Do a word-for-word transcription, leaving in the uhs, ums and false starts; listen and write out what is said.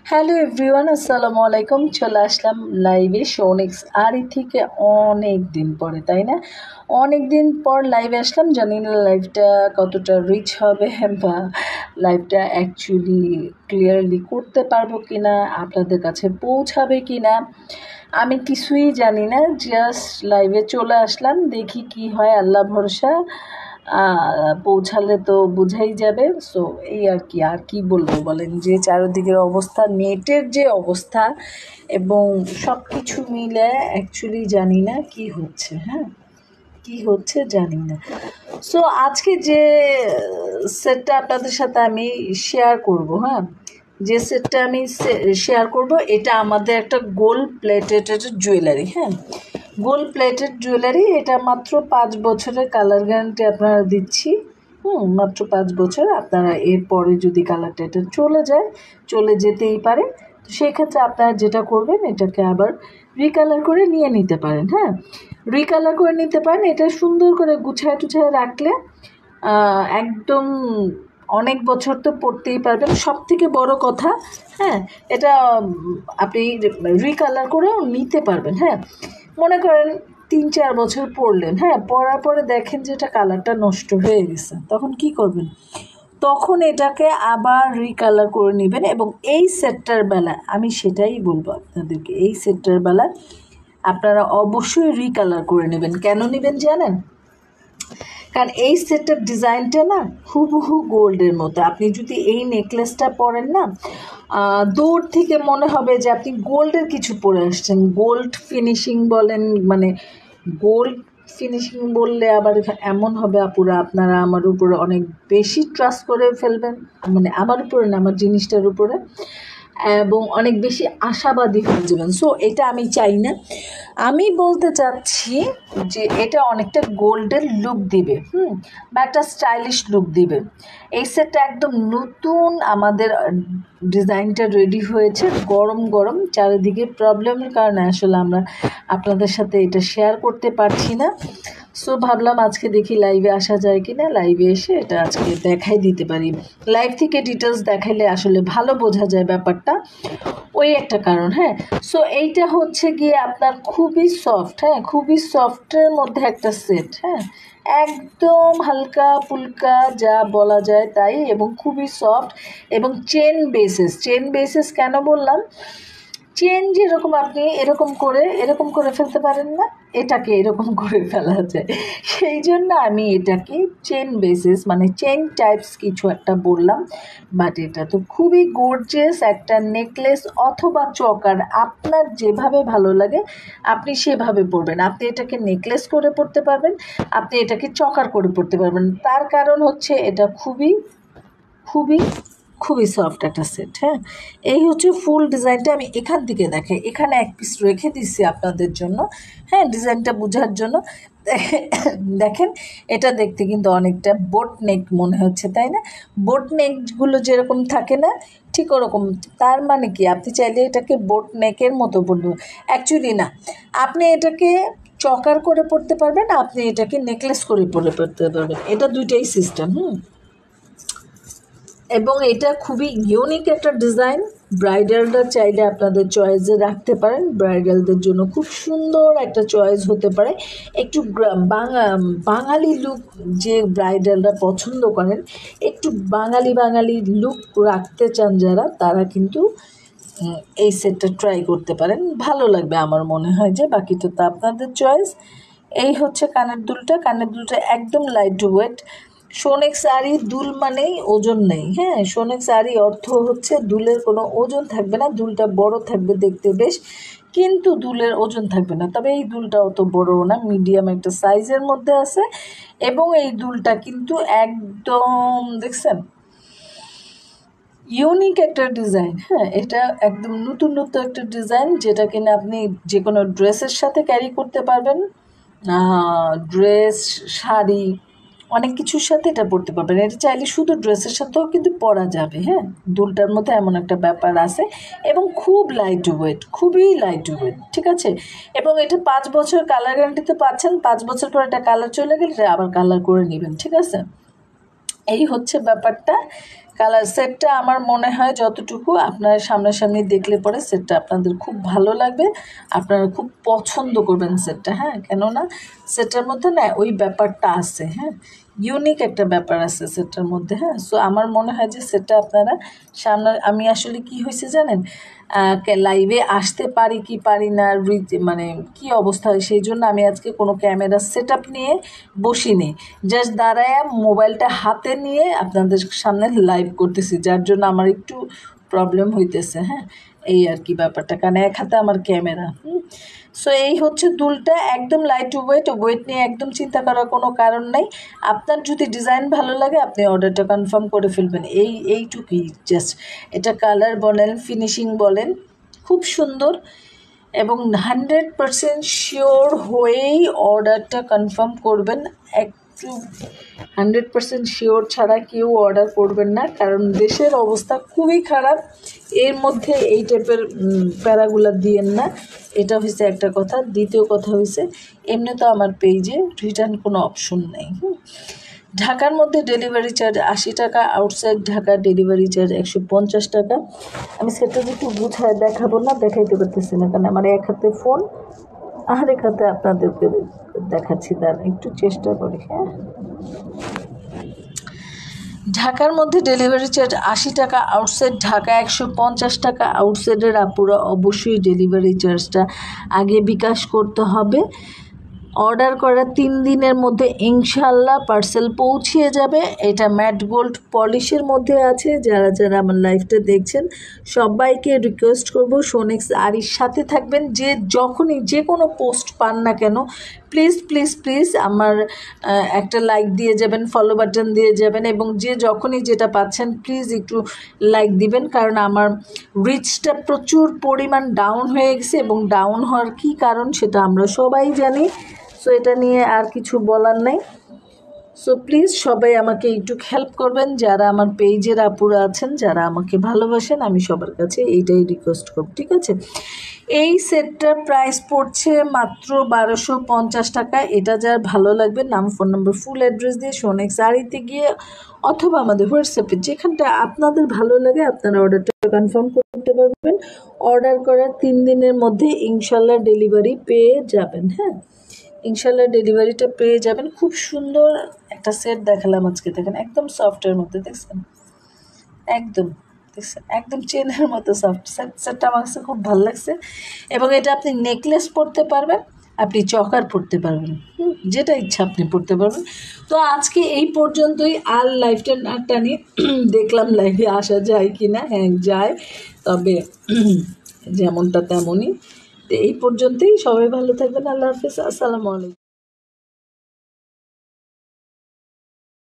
Hello everyone, আসসালামু আলাইকুম। চলে আসলাম লাইভে শোনেক্স আরি থেকে অনেক দিন পরে, তাই না? অনেক দিন পর লাইভে আসলাম। জানি না লাইভটা কতটা রিচ হবে বা লাইভটা অ্যাকচুয়ালি ক্লিয়ারলি করতে পারবো কি না, আপনাদের কাছে পৌঁছাবে কি না আমি কিছুই জানি না। জাস্ট লাইভে চলে আসলাম, দেখি কি হয়, আল্লাহ ভরসা। পৌঁছালে তো বোঝাই যাবে। সো এই আর কি আর কি বলবো বলেন, যে চারিদিকের অবস্থা, নেটের যে অবস্থা এবং সব কিছু মিলে অ্যাকচুয়ালি জানি না কি হচ্ছে। হ্যাঁ, কি হচ্ছে জানি না। সো আজকে যে সেটটা আপনাদের সাথে আমি শেয়ার করব, হ্যাঁ, যে সেটটা আমি শেয়ার করব এটা আমাদের একটা গোল্ড প্লেটেড জুয়েলারি। হ্যাঁ, গোল্ড প্লেটেড জুয়েলারি, এটা মাত্র পাঁচ বছরের কালার গ্যারান্টি আপনারা দিচ্ছি। হুম মাত্র পাঁচ বছর। আপনারা এরপরে যদি কালারটা এটা চলে যায়, চলে যেতেই পারে, তো সেক্ষেত্রে আপনারা যেটা করবেন, এটাকে আবার রিকালার করে নিয়ে নিতে পারেন। হ্যাঁ, রিকালার করে নিতে পারেন। এটা সুন্দর করে গুছায় টুছায় রাখলে একদম অনেক বছর তো পড়তেই পারবেন। সব থেকে বড় কথা, হ্যাঁ, এটা আপনি রিকালার করেও নিতে পারবেন। হ্যাঁ, মনে করেন তিন চার বছর পরলেন, হ্যাঁ, পরার পরে দেখেন যে এটা কালারটা নষ্ট হয়ে গেছে, তখন কি করবেন? তখন এটাকে আবার রিকালার করে নেবেন। এবং এই সেটটার বেলা আমি সেটাই বলবো আপনাদেরকে, এই সেটটার বেলা আপনারা অবশ্যই রিকালার করে নেবেন। কেন নেবেন জানেন? কারণ এই সেটটার ডিজাইনটা না হুবহু গোল্ডের মতো। আপনি যদি এই নেকলেসটা পরেন না, দূর থেকে মনে হবে যে আপনি গোল্ডের কিছু পরে আসছেন। গোল্ড ফিনিশিং বলেন, মানে গোল্ড ফিনিশিং বললে আবার এমন হবে আপুরা, আপনারা আমার উপরে অনেক বেশি ট্রাস্ট করে ফেলবেন, মানে আমার উপরে না, আমার জিনিসটার উপরে, এবং অনেক বেশি আশাবাদী হয়ে যাবেন। সো এটা আমি চাই না। আমি বলতে চাচ্ছি যে এটা অনেকটা গোল্ডের লুক দিবে, হুম বা একটা স্টাইলিশ লুক দিবে। এই সেটটা একদম নতুন, আমাদের ডিজাইনটা রেডি হয়েছে গরম গরম। চারিদিকে প্রবলেমের কারণে আসলে আমরা আপনাদের সাথে এটা শেয়ার করতে পারছি না। সো ভাবলাম আজকে দেখি লাইভে আসা যায় কি না, লাইভে এসে এটা আজকে দেখাই দিতে পারি। লাইভ থেকে ডিটেলস দেখাইলে আসলে ভালো বোঝা যায় ব্যাপারটা, ওই একটা কারণ। হ্যাঁ, সো এইটা হচ্ছে গিয়ে আপনার খুবই সফট, হ্যাঁ, খুবই সফটের মধ্যে একটা সেট। হ্যাঁ, একদম হালকা ফুলকা যা বলা যায় তাই, এবং খুবই সফট এবং চেন বেসেস। চেন বেসেস কেন বললাম? চেন যেরকম আপনি এরকম করে এরকম করে ফেলতে পারেন না, এটাকে এরকম করে ফেলা যায়, সেই জন্য আমি এটাকে চেন বেসিস মানে চেন টাইপস কিছু একটা বললাম। বাট এটা তো খুবই গর্জিয়াস একটা নেকলেস অথবা চকার, আপনার যেভাবে ভালো লাগে আপনি সেভাবে পরবেন। আপনি এটাকে নেকলেস করে পরতে পারবেন, আপনি এটাকে চকার করে পরতে পারবেন। তার কারণ হচ্ছে এটা খুবই খুবই খুবই সফট একটা সেট। হ্যাঁ, এই হচ্ছে ফুল ডিজাইনটা। আমি এখান থেকে দেখাই, এখানে এক পিস রেখে দিচ্ছি আপনাদের জন্য, হ্যাঁ, ডিজাইনটা বোঝার জন্য। দেখেন, এটা দেখতে কিন্তু অনেকটা বোট নেক মনে হচ্ছে, তাই না? বোট নেকগুলো যেরকম থাকে না, ঠিক ওরকম। তার মানে কি, আপনি চাইলে এটাকে বোট নেকের মতো বলবো, অ্যাকচুয়ালি না, আপনি এটাকে চকার করে পড়তে পারবেন, আপনি এটাকে নেকলেস করে পরে পড়তে পারবেন। এটা দুইটাই সিস্টেম। হুম এবং এটা খুবই ইউনিক একটা ডিজাইন। ব্রাইডালরা চাইলে আপনাদের চয়েসে রাখতে পারেন, ব্রাইডালদের জন্য খুব সুন্দর একটা চয়েস হতে পারে। একটু বাঙা বাঙালি লুক যে ব্রাইডালরা পছন্দ করেন, একটু বাঙালি বাঙালি লুক রাখতে চান যারা, তারা কিন্তু এই সেটটা ট্রাই করতে পারেন, ভালো লাগবে আমার মনে হয়। যে বাকিটা তো আপনাদের চয়েস। এই হচ্ছে কানের দুলটা। কানের দুলটা একদম লাইট ওয়েট। সোনেক্স আরি দুল মানেই ওজন নেই। হ্যাঁ, সোনেক্স আরি অর্থ হচ্ছে দুলের কোনো ওজন থাকবে না, দুলটা বড় থাকবে দেখতে বেশ, কিন্তু দুলের ওজন থাকবে না। তবে এই দুলটা অত বড়ও না, মিডিয়াম একটা সাইজের মধ্যে আছে। এবং এই দুলটা কিন্তু একদম দেখছেন ইউনিক একটা ডিজাইন। হ্যাঁ, এটা একদম নতুন নতুন একটা ডিজাইন, যেটা কিনা আপনি যে কোনো ড্রেসের সাথে ক্যারি করতে পারবেন। ড্রেস, শাড়ি, অনেক কিছুর সাথে এটা পরতে পারবেন। এটা চাইলে শুধু ড্রেসের সাথেও কিন্তু পরা যাবে। হ্যাঁ, দুলটার মধ্যে এমন একটা ব্যাপার আছে, এবং খুব লাইট ওয়েট, খুবই লাইট ওয়েট, ঠিক আছে। এবং এটা পাঁচ বছর কালার গ্যারান্টিতে পাচ্ছেন। পাঁচ বছর পর এটা কালার চলে গেলে আবার কালার করে নেবেন, ঠিক আছে। এই হচ্ছে ব্যাপারটা। কালার সেটটা আমার মনে হয় যতটুকু আপনারা সামনাসামনি দেখলে পরে সেটটা আপনাদের খুব ভালো লাগবে, আপনারা খুব পছন্দ করবেন সেটটা। হ্যাঁ, কেননা সেটটার মধ্যে না ওই ব্যাপারটা আছে, হ্যাঁ, ইউনিক একটা ব্যাপার আছে সেটটার মধ্যে। হ্যাঁ, সো আমার মনে হয় যে সেটটা আপনারা সামনে, আমি আসলে কি হয়েছে জানেন, লাইভে আসতে পারি কি পারি না, মানে কি অবস্থা হয়, সেই জন্য আমি আজকে কোনো ক্যামেরা সেট আপ নিয়ে বসিনি, জাস্ট দাঁড়ায় মোবাইলটা হাতে নিয়ে আপনাদের সামনে লাইভ করতেছি, যার জন্য আমার একটু প্রবলেম হইতেছে। হ্যাঁ, এই আর কি ব্যাপারটা, কারণ এক হাতে আমার ক্যামেরা। হুম সো এই হচ্ছে দুলটা, একদম লাইট ওয়েট, ওয়েট নিয়ে একদম চিন্তা করার কোনো কারণ নেই। আপনার যদি ডিজাইন ভালো লাগে আপনি অর্ডারটা কনফার্ম করে ফেলবেন, এই এইটুকুই জাস্ট। এটা কালার বলেন, ফিনিশিং বলেন, খুব সুন্দর, এবং হান্ড্রেড পারসেন্ট শিওর হয়েই অর্ডারটা কনফার্ম করবেন। একটু হান্ড্রেড পারসেন্ট শিওর ছাড়া কেউ অর্ডার করবেন না, কারণ দেশের অবস্থা খুবই খারাপ, এর মধ্যে এই টাইপের প্যারাগুলা দিয়েন না। এটা হয়েছে একটা কথা। দ্বিতীয় কথা হয়েছে, এমনি তো আমার পেজে রিটার্ন কোনো অপশন নেই। ঢাকার মধ্যে ডেলিভারি চার্জ আশি টাকা, আউটসাইড ঢাকা ডেলিভারি চার্জ একশো পঞ্চাশ টাকা। আমি সেটা যে একটু বুঝায় দেখাবো না, দেখাইতে পারতেছি না, কারণ আমার এক হাতে ফোন আর এক হাতে আপনাদেরকে দেখাচ্ছি, তার একটু চেষ্টা করি। হ্যাঁ, ঢাকার মধ্যে ডেলিভারি চার্জ আশি টাকা, আউটসাইড ঢাকা একশো পঞ্চাশ টাকা। আউটসাইডের আপুরা অবশ্যই ডেলিভারি চার্জটা আগে বিকাশ করতে হবে। অর্ডার করার তিন দিনের মধ্যে ইনশাল্লাহ পার্সেল পৌঁছিয়ে যাবে। এটা ম্যাট গোল্ড পলিশের মধ্যে আছে। যারা যারা আমার লাইভটা দেখছেন সবাইকে রিকোয়েস্ট করব, শোনেক্স আরির সাথে থাকবেন। যে যখনই যে কোনো পোস্ট পান না কেন, প্লিজ প্লিজ প্লিজ আমার একটা লাইক দিয়ে যাবেন, ফলো বাটন দিয়ে যাবেন, এবং যে যখনই যেটা পাচ্ছেন প্লিজ একটু লাইক দিবেন, কারণ আমার রিচটা প্রচুর পরিমাণ ডাউন হয়ে গেছে, এবং ডাউন হওয়ার কী কারণ সেটা আমরা সবাই জানি। সো এটা নিয়ে আর কিছু বলার নেই। সো প্লিজ সবাই আমাকে একটু হেল্প করবেন, যারা আমার পেজের আপুরা আছেন, যারা আমাকে ভালোবাসেন, আমি সবার কাছে এইটাই রিকোয়েস্ট করব, ঠিক আছে? এই সেটটার প্রাইস পড়ছে মাত্র বারোশো পঞ্চাশ টাকা। এটা যার ভালো লাগবে, নাম, ফোন নম্বর, ফুল অ্যাড্রেস দিয়ে শোনেক্স আরিতে গিয়ে অথবা আমাদের হোয়াটসঅ্যাপে যেখানটা আপনাদের ভালো লাগে আপনারা অর্ডারটা কনফার্ম করতে পারবেন। অর্ডার করার তিন দিনের মধ্যে ইনশাল্লাহ ডেলিভারি পেয়ে যাবেন। হ্যাঁ, ইনশাল্লাহ ডেলিভারিটা পেয়ে যাবেন। খুব সুন্দর একটা সেট দেখালাম আজকে, দেখেন একদম সফটের মধ্যে, দেখছেন একদম, দেখছেন একদম চেনের মতো সফট। সেট সেটটা আমার কাছে খুব ভালো লাগছে, এবং এটা আপনি নেকলেস পরতে পারবেন, আপনি চকার পরতে পারবেন, হুম যেটা ইচ্ছা আপনি পরতে পারবেন। তো আজকে এই পর্যন্তই, আর লাইভটা না টানি, দেখলাম লাইভে আসা যায় কি না। হ্যাঁ যায়, তবে যেমনটা তেমনই। তো এই পর্যন্তই, সবাই ভালো থাকবেন, আল্লাহ হাফিজ, আসসালামু আলাইকুম।